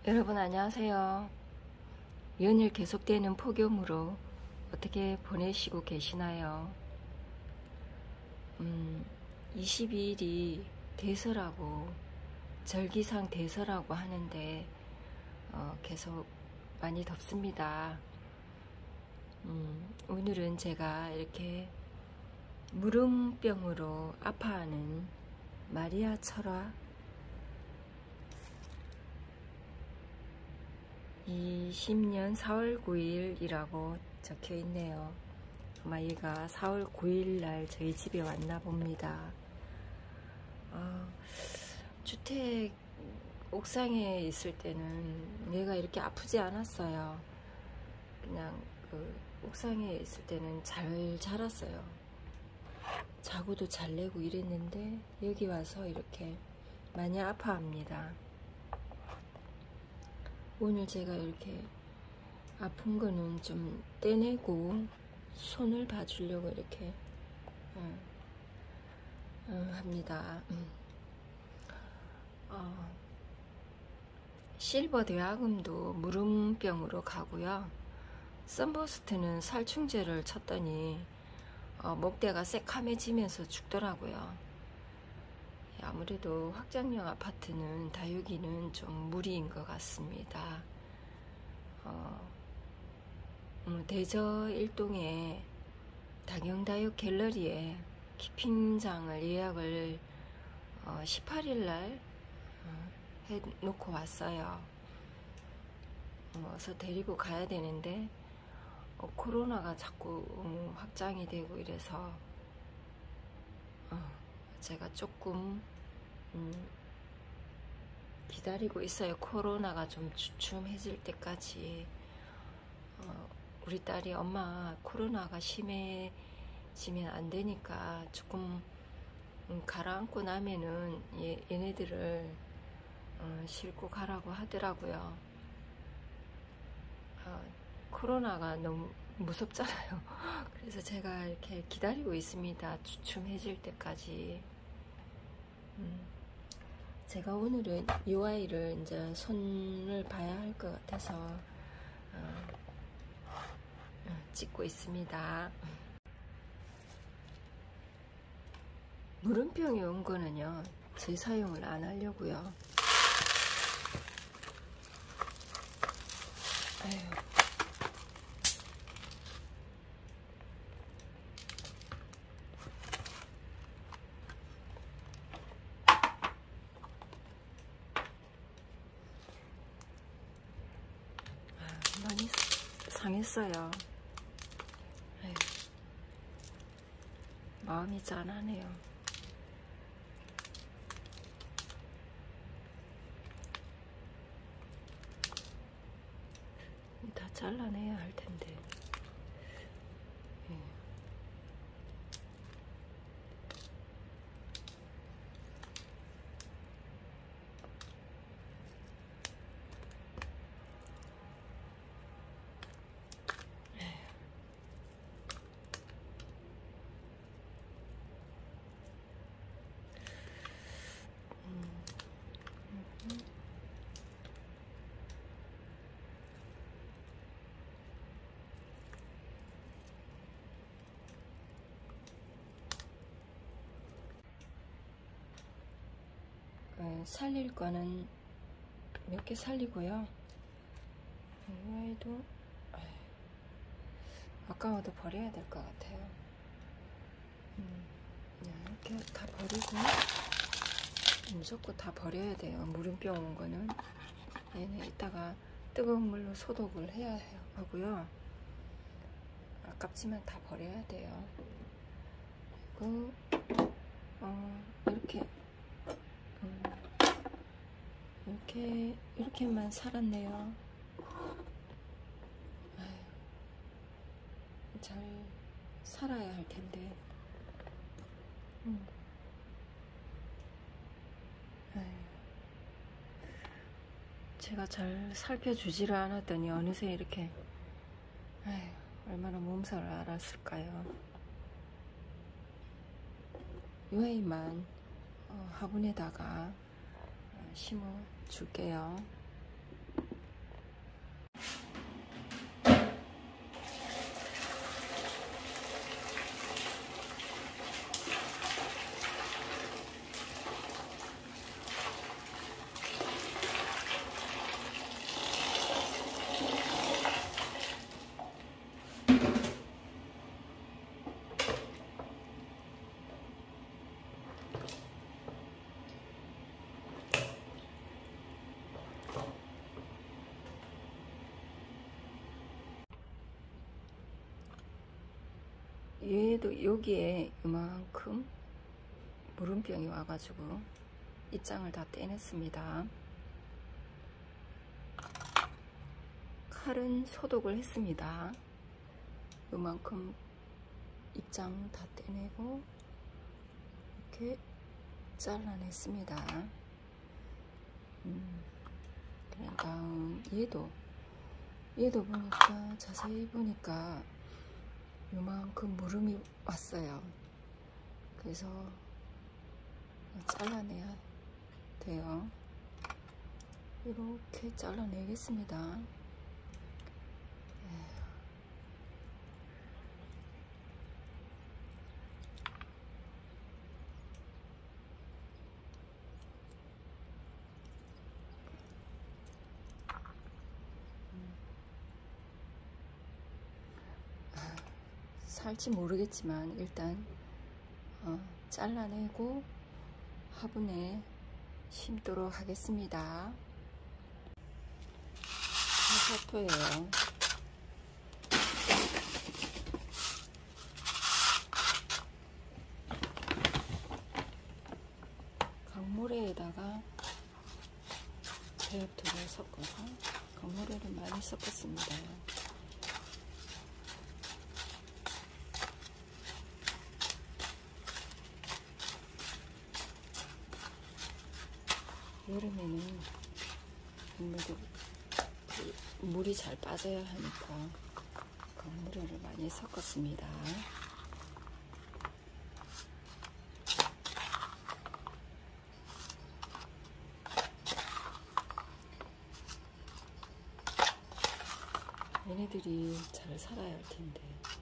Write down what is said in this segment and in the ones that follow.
여러분 안녕하세요. 연일 계속되는 폭염으로 어떻게 보내시고 계시나요? 22일이 대설하고 절기상 대설하고 하는데 계속 많이 덥습니다. 오늘은 제가 이렇게 무름병으로 아파하는 마리아 철화 20년 4월 9일이라고 적혀 있네요. 아마 얘가 4월 9일 날 저희 집에 왔나 봅니다. 주택 옥상에 있을 때는 얘가 이렇게 아프지 않았어요. 그냥 그 옥상에 있을 때는 잘 자랐어요. 자고도 잘 내고 이랬는데 여기 와서 이렇게 많이 아파합니다. 오늘 제가 이렇게 아픈 거는 좀 떼내고 손을 봐주려고 이렇게 합니다. 실버 대화금도 무름병으로 가고요. 썬버스트는 살충제를 쳤더니 목대가 새카매지면서 죽더라고요. 아무래도 확장형 아파트는 다육이는 좀 무리인 것 같습니다. 대저 일동에 다경다육 갤러리에 키핑장을 예약을 18일날 해놓고 왔어요. 어서 데리고 가야 되는데 코로나가 자꾸 확장이 되고 이래서 제가 조금 기다리고 있어요. 코로나가 좀 주춤해질 때까지. 우리 딸이 엄마 코로나가 심해지면 안 되니까 조금 가라앉고 나면은 얘네들을 싣고 가라고 하더라고요. 코로나가 너무 무섭잖아요. 그래서 제가 이렇게 기다리고 있습니다. 주춤해질 때까지. 제가 오늘은 이 아이를 이제 손을 봐야 할 것 같아서 찍고 있습니다. 무름병이 온 거는요, 재사용을 안 하려고요. 아유. 많이 상했어요. 에휴, 마음이 짠하네요. 다 잘라내야 할 텐데. 살릴 거는 몇 개 살리고요. 이 아이도 아까워도 버려야 될 것 같아요. 이렇게 다 버리고, 무조건 다 버려야 돼요. 무름병 온 거는. 얘는 이따가 뜨거운 물로 소독을 해야 하고요. 아깝지만 다 버려야 돼요. 그리고 이렇게만 살았네요. 아유, 잘 살아야 할 텐데. 제가 잘 살펴주지를 않았더니 어느새 이렇게 얼마나 몸살을 앓았을까요. 이 아이만 화분에다가 심어 줄게요. 얘도 여기에 이만큼 물음병이 와가지고 입장을 다 떼냈습니다. 칼은 소독을 했습니다. 요만큼 입장 다 떼내고 이렇게 잘라냈습니다. 그런 다음 얘도 보니까 자세히 보니까 요만큼 물음이 왔어요. 그래서 잘라내야 돼요. 이렇게 잘라내겠습니다. 살지 모르겠지만 일단 잘라내고 화분에 심도록 하겠습니다. 화사토예요. 강모래에다가 제엽토를 섞어서 강모래를 많이 섞었습니다. 여름에는 동물들 물이 잘 빠져야 하니까 강물을 많이 섞었습니다. 얘네들이 잘 살아야 할 텐데.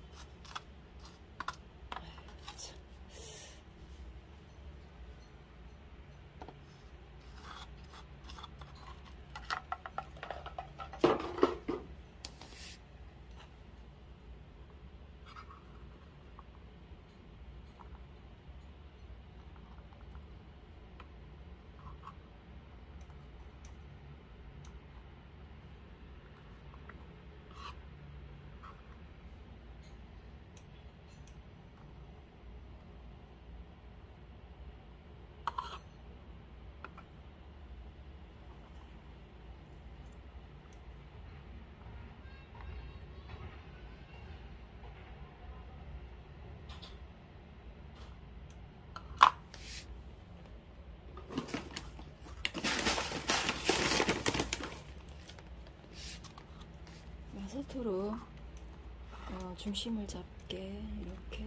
마사토로 중심을 잡게 이렇게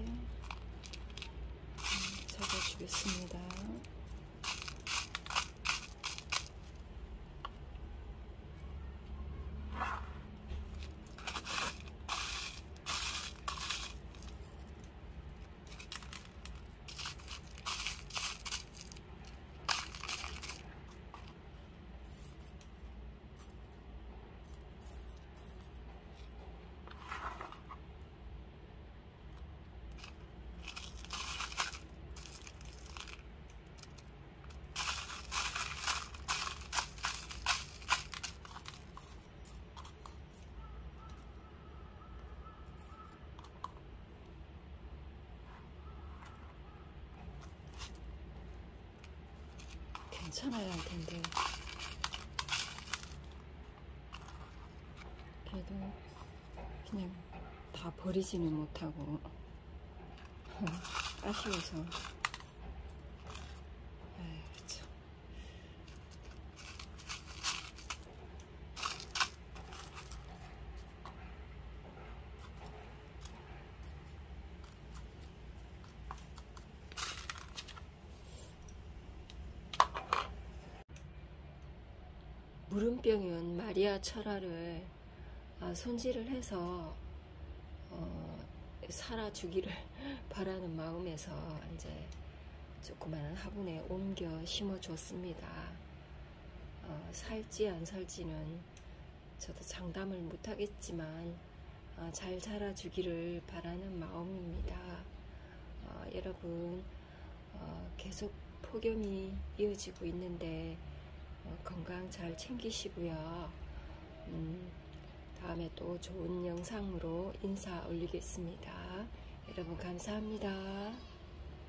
잡아주겠습니다. 괜찮아야 할 텐데. 그래도 그냥 다 버리지는 못하고 아쉬워서. 아이, 참. 물음병은 마리아 철화를 손질을 해서 살아주기를 바라는 마음에서 이제 조그마한 화분에 옮겨 심어줬습니다. 살지 안 살지는 저도 장담을 못하겠지만 잘 자라주기를 바라는 마음입니다. 여러분 계속 폭염이 이어지고 있는데 건강 잘 챙기시고요. 다음에 또 좋은 영상으로 인사 올리겠습니다. 여러분 감사합니다.